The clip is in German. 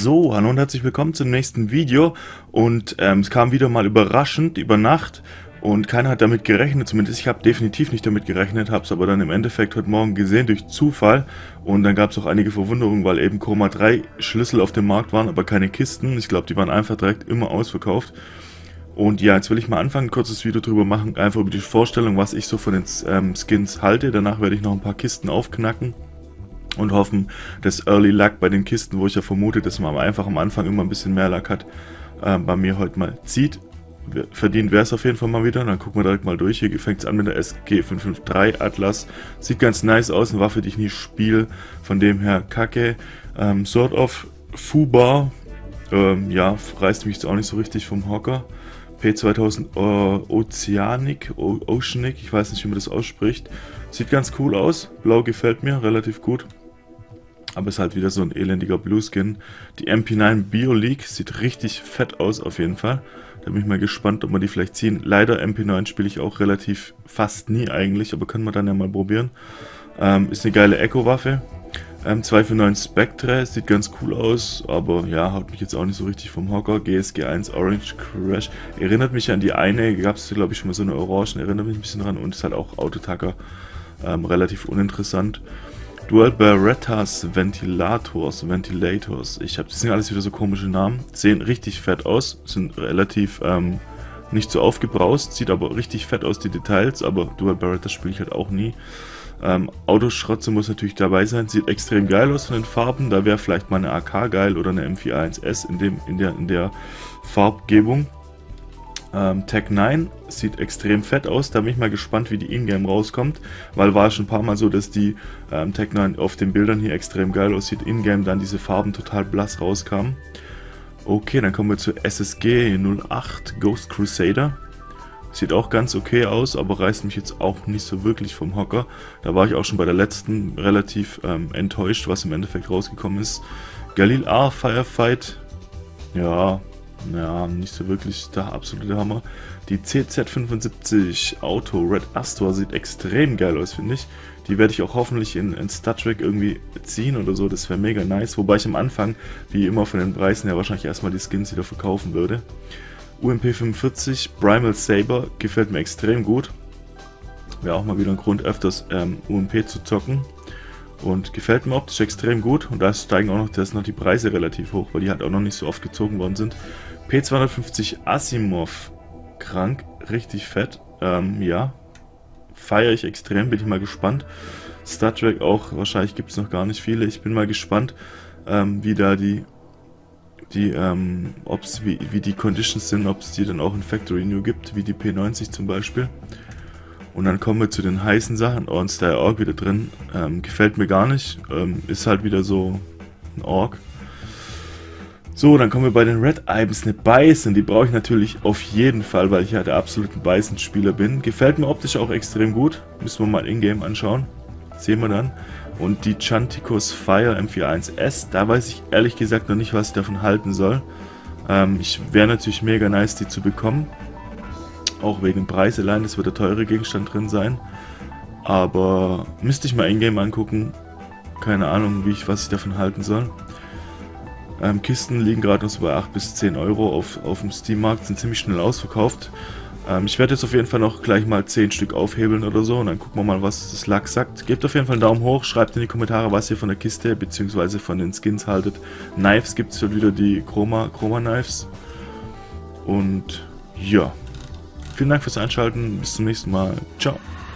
So, hallo und herzlich willkommen zum nächsten Video und es kam wieder mal überraschend über Nacht und keiner hat damit gerechnet, zumindest ich habe definitiv nicht damit gerechnet, habe es aber dann im Endeffekt heute Morgen gesehen durch Zufall und dann gab es auch einige Verwunderungen, weil eben Chroma 3 Schlüssel auf dem Markt waren, aber keine Kisten. Ich glaube, die waren einfach direkt immer ausverkauft. Und ja, jetzt will ich mal anfangen, ein kurzes Video drüber machen, einfach über die Vorstellung, was ich so von den Skins halte. Danach werde ich noch ein paar Kisten aufknacken und hoffen, dass Early Luck bei den Kisten, wo ich ja vermute, dass man einfach am Anfang immer ein bisschen mehr Luck hat, bei mir heute mal zieht. Verdient wäre es auf jeden Fall mal wieder. Dann gucken wir direkt mal durch. Hier fängt es an mit der SG553 Atlas. Sieht ganz nice aus, eine Waffe, die ich nie spiele. Von dem her kacke. Sword of Fubar. Ja, reißt mich jetzt auch nicht so richtig vom Hocker. P2000 Oceanic, ich weiß nicht, wie man das ausspricht. Sieht ganz cool aus. Blau gefällt mir relativ gut. Aber ist halt wieder so ein elendiger Blueskin. Die MP9 Bio League sieht richtig fett aus auf jeden Fall. Da bin ich mal gespannt, ob wir die vielleicht ziehen. Leider MP9 spiele ich auch relativ fast nie eigentlich, aber können wir dann ja mal probieren. Ist eine geile Echo-Waffe. 249 Spectre, sieht ganz cool aus, aber ja, haut mich jetzt auch nicht so richtig vom Hocker. GSG 1 Orange Crash, erinnert mich an die eine, gab es glaube ich schon mal so eine Orange, erinnert mich ein bisschen dran und ist halt auch Autotacker, relativ uninteressant. Dual Berettas Ventilators, die sind alles wieder so komische Namen, sehen richtig fett aus, sind relativ nicht so aufgebraust, sieht aber richtig fett aus, die Details, aber Dual Berettas spiele ich halt auch nie. Autoschrotze muss natürlich dabei sein, sieht extrem geil aus von den Farben, da wäre vielleicht mal eine AK geil oder eine M41S in der Farbgebung. Tech 9 sieht extrem fett aus, da bin ich mal gespannt, wie die Ingame rauskommt, weil war schon ein paar Mal so, dass die Tech 9 auf den Bildern hier extrem geil aussieht, Ingame dann diese Farben total blass rauskamen. Okay, dann kommen wir zu SSG 08 Ghost Crusader. Sieht auch ganz okay aus, aber reißt mich jetzt auch nicht so wirklich vom Hocker. Da war ich auch schon bei der letzten relativ enttäuscht, was im Endeffekt rausgekommen ist. Galil A Firefight, ja, nicht so wirklich der absolute Hammer. Die CZ75 Auto Red Astor sieht extrem geil aus, finde ich. Die werde ich auch hoffentlich in Star Trek irgendwie ziehen oder so, das wäre mega nice. Wobei ich am Anfang, wie immer von den Preisen her, wahrscheinlich erstmal die Skins wieder verkaufen würde. UMP 45 Primal Saber gefällt mir extrem gut. Wäre auch mal wieder ein Grund, öfters UMP zu zocken. Und gefällt mir optisch extrem gut. Und da steigen auch noch die Preise relativ hoch, weil die halt auch noch nicht so oft gezogen worden sind. P250 Asimov. Krank, richtig fett. Ja, feiere ich extrem, bin ich mal gespannt. Star Trek auch, wahrscheinlich gibt es noch gar nicht viele. Ich bin mal gespannt, wie da wie die Conditions sind, ob es die dann auch in Factory New gibt, wie die P90 zum Beispiel. Und dann kommen wir zu den heißen Sachen. Oh, ein Style Orc wieder drin. Gefällt mir gar nicht. Ist halt wieder so ein Orc. So, dann kommen wir bei den Red Ibis. Eine Bison, die brauche ich natürlich auf jeden Fall, weil ich ja der absolute Bison-Spieler bin. Gefällt mir optisch auch extrem gut. Müssen wir mal in-game anschauen. Sehen wir dann. Und die Chanticos Fire M41S, da weiß ich ehrlich gesagt noch nicht, was ich davon halten soll. Ich wäre natürlich mega nice, die zu bekommen. Auch wegen dem Preis allein, das wird der teure Gegenstand drin sein. Aber müsste ich mal in-game angucken. Keine Ahnung, was ich davon halten soll. Kisten liegen gerade noch so bei 8 bis 10 Euro auf dem Steam-Markt, sind ziemlich schnell ausverkauft. Ich werde jetzt auf jeden Fall noch gleich mal 10 Stück aufhebeln oder so und dann gucken wir mal, was das Luck sagt. Gebt auf jeden Fall einen Daumen hoch, schreibt in die Kommentare, was ihr von der Kiste bzw. von den Skins haltet. Knives gibt es wieder die Chroma Knives. Und ja, vielen Dank fürs Einschalten, bis zum nächsten Mal. Ciao.